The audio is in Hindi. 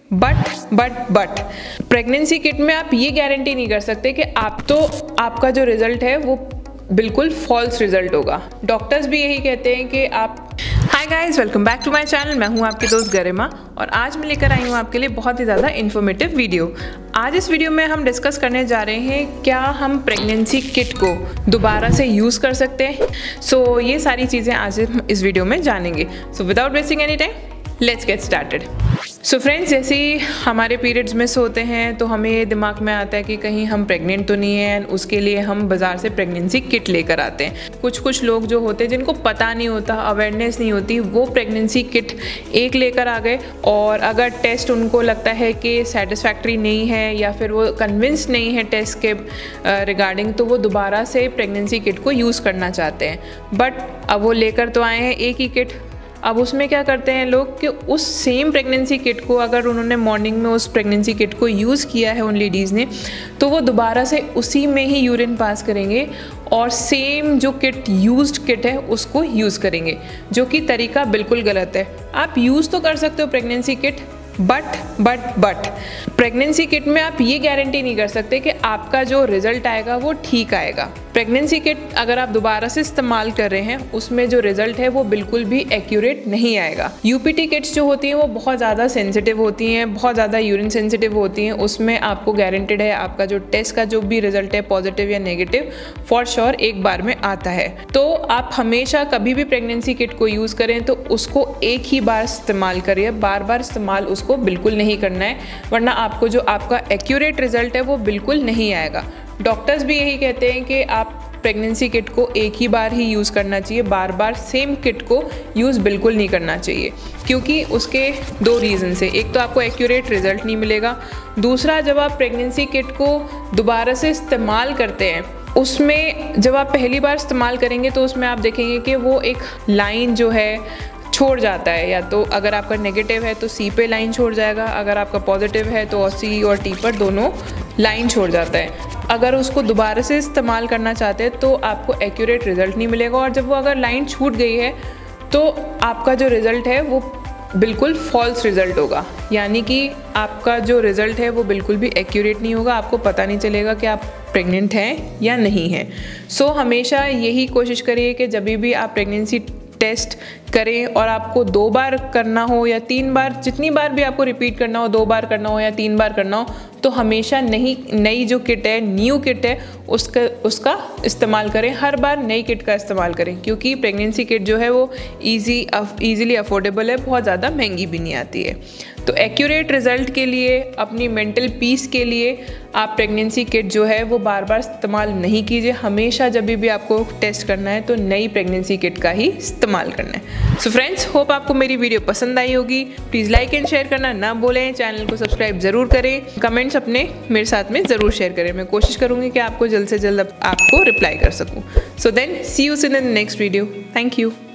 बट प्रेगनेंसी किट में आप ये गारंटी नहीं कर सकते कि आपका जो रिजल्ट है वो बिल्कुल फॉल्स रिजल्ट होगा। डॉक्टर्स भी यही कहते हैं कि आप। Hi guys, welcome back to my channel. मैं हूं आपकी दोस्त गरिमा और आज मैं लेकर आई हूं आपके लिए बहुत ही ज़्यादा इन्फॉर्मेटिव वीडियो। आज इस वीडियो में हम डिस्कस करने जा रहे हैं क्या हम प्रेगनेंसी किट को दोबारा से यूज़ कर सकते हैं। सो ये सारी चीज़ें आज इस वीडियो में जानेंगे। So without wasting any time let's get started. So friends, जैसे ही हमारे पीरियड्स मिस होते हैं तो हमें ये दिमाग में आता है कि कहीं हम प्रेग्नेंट तो नहीं हैं, उसके लिए हम बाज़ार से प्रेगनेंसी किट लेकर आते हैं। कुछ लोग जो होते हैं जिनको पता नहीं होता, अवेयरनेस नहीं होती, वो प्रेगनेंसी किट एक लेकर आ गए और अगर टेस्ट उनको लगता है कि सेटिस्फैक्ट्री नहीं है या फिर वो कन्विंस नहीं है टेस्ट के रिगार्डिंग, तो वो दोबारा से प्रेगनेंसी किट को यूज़ करना चाहते हैं। बट अब वो लेकर तो आए हैं एक ही किट। अब उसमें क्या करते हैं लोग कि उस सेम प्रेगनेंसी किट को अगर उन्होंने मॉर्निंग में उस प्रेगनेंसी किट को यूज़ किया है उन लेडीज़ ने, तो वो दोबारा से उसी में ही यूरिन पास करेंगे और सेम जो यूज्ड किट है उसको यूज़ करेंगे, जो कि तरीका बिल्कुल गलत है। आप यूज़ तो कर सकते हो pregnancy kit, but pregnancy kit में आप ये गारंटी नहीं कर सकते कि आपका जो रिज़ल्ट आएगा वो ठीक आएगा। प्रेगनेंसी किट अगर आप दोबारा से इस्तेमाल कर रहे हैं उसमें जो रिज़ल्ट है वो बिल्कुल भी एक्यूरेट नहीं आएगा। यूपीटी किट्स जो होती हैं वो बहुत ज़्यादा सेंसिटिव होती हैं, बहुत ज़्यादा यूरिन सेंसिटिव होती हैं। उसमें आपको गारंटेड है आपका जो टेस्ट का जो भी रिज़ल्ट है पॉजिटिव या नेगेटिव फॉर श्योर एक बार में आता है। तो आप हमेशा कभी भी प्रेगनेंसी किट को यूज़ करें तो उसको एक ही बार इस्तेमाल करिए, बार बार इस्तेमाल उसको बिल्कुल नहीं करना है, वरना आपको जो आपका एक्यूरेट रिजल्ट है वो बिल्कुल नहीं आएगा। डॉक्टर्स भी यही कहते हैं कि आप प्रेगनेंसी किट को एक ही बार ही यूज़ करना चाहिए, बार बार सेम किट को यूज़ बिल्कुल नहीं करना चाहिए, क्योंकि उसके दो रीज़न से, एक तो आपको एक्यूरेट रिजल्ट नहीं मिलेगा, दूसरा जब आप प्रेगनेंसी किट को दोबारा से इस्तेमाल करते हैं उसमें जब आप पहली बार इस्तेमाल करेंगे तो उसमें आप देखेंगे कि वो एक लाइन जो है छोड़ जाता है। या तो अगर आपका नेगेटिव है तो सी पे लाइन छोड़ जाएगा, अगर आपका पॉजिटिव है तो सी और टी पर दोनों लाइन छोड़ जाता है। अगर उसको दोबारा से इस्तेमाल करना चाहते हैं तो आपको एक्यूरेट रिज़ल्ट नहीं मिलेगा, और जब वो अगर लाइन छूट गई है तो आपका जो रिज़ल्ट है वो बिल्कुल फॉल्स रिज़ल्ट होगा, यानी कि आपका जो रिज़ल्ट है वो बिल्कुल भी एक्यूरेट नहीं होगा, आपको पता नहीं चलेगा कि आप प्रेग्नेंट हैं या नहीं हैं। सो हमेशा यही कोशिश करिए कि जब भी आप प्रेगनेंसी टेस्ट करें और आपको 2 बार करना हो या 3 बार, जितनी बार भी आपको रिपीट करना हो, 2 बार करना हो या 3 बार करना हो, तो हमेशा नई जो किट है, न्यू किट है, उसका इस्तेमाल करें। हर बार नई किट का इस्तेमाल करें, क्योंकि प्रेगनेंसी किट जो है वो ईज़िली अफोर्डेबल है, बहुत ज़्यादा महंगी भी नहीं आती है। तो एक्यूरेट रिज़ल्ट के लिए, अपनी मेंटल पीस के लिए आप प्रेगनेंसी किट जो है वो बार बार इस्तेमाल नहीं कीजिए। हमेशा जब भी आपको टेस्ट करना है तो नई प्रेगनेंसी किट का ही इस्तेमाल करना है। सो फ्रेंड्स, होप आपको मेरी वीडियो पसंद आई होगी। प्लीज़ लाइक एंड शेयर करना ना भूलें, चैनल को सब्सक्राइब ज़रूर करें, कमेंट्स अपने मेरे साथ में ज़रूर शेयर करें। मैं कोशिश करूँगी कि आपको जल्द से जल्द आपको रिप्लाई कर सकूँ। So then see you in the next video. Thank you.